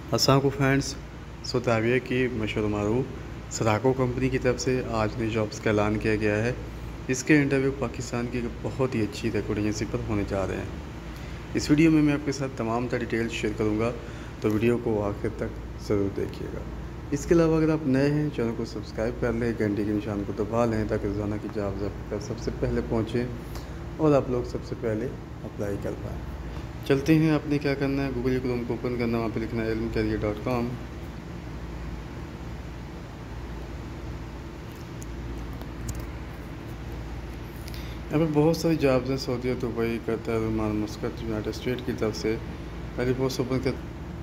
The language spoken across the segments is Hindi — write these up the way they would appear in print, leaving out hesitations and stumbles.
अस्सलाम वालेकुम फ्रेंड्स। सोताविया की मशहूर मरूफ सराको कंपनी की तरफ से आज नई जॉब्स का ऐलान किया गया है। इसके इंटरव्यू पाकिस्तान की बहुत ही अच्छी रिक्रूटिंग एजेंसी पर होने जा रहे हैं। इस वीडियो में मैं आपके साथ तमाम डिटेल्स शेयर करूंगा, तो वीडियो को आखिर तक ज़रूर देखिएगा। इसके अलावा अगर आप नए हैं, चैनल को सब्सक्राइब कर लें, घंटे के निशान को दबा लें ताकि रोज़ाना की जॉब्स आप तक सबसे पहले पहुँचें और आप लोग सबसे पहले अप्लाई कर पाएँ। चलते हैं। आपने क्या करना है, गूगल क्रोम को ओपन करना, वहाँ पे लिखना है ilmcareer.com। यहाँ पे बहुत सारी जॉब्स हैं, Saudi, Dubai, Qatar, Oman, Muscat, United State की तरफ से। पहली पोस्ट ओपन कर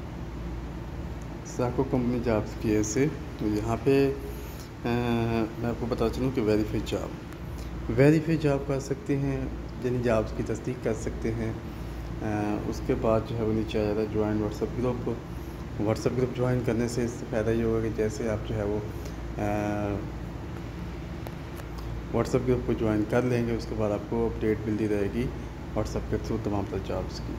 साको कंपनी जॉब्स की है से। तो यहाँ पे मैं आपको बता चलूँ कि वेरीफाई जॉब कर सकते हैं, जिन जॉब्स की तस्दीक कर सकते हैं। उसके बाद जो है वो नीचे आ जाता है ज्वाइन व्हाट्सएप ग्रुप ज्वाइन करने से इससे फ़ायदा ये होगा कि जैसे आप जो है वो व्हाट्सएप ग्रुप को ज्वाइन कर लेंगे, उसके बाद आपको अपडेट मिलती रहेगी व्हाट्सएप के थ्रू तमाम तरह जॉब्स की।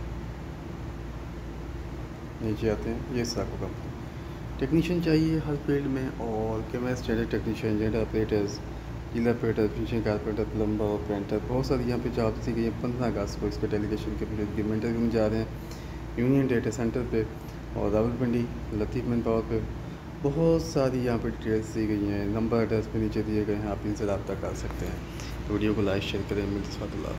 नीचे आते हैं, ये साको कंपनी टेक्नीशियन चाहिए हर फील्ड में, और camera standard technician, general operators, जिला operator, finishing carpenter, plumber, painter, बहुत सारी यहाँ पे जॉब्स दी गई है। 15 अगस्त को इसके डेलीगेशन के इंटरव्यू में जा रहे हैं यूनियन डेटा सेंटर पे और रावलपिंडी लतीफ़ मैन पावर पे। बहुत सारी यहाँ पे डिटेल्स दी गई हैं, नंबर एड्रेस पे नीचे दिए गए हैं, आप इनसे रब्ता कर सकते हैं। तो वीडियो को लाइक शेयर करें। मिलते हैं।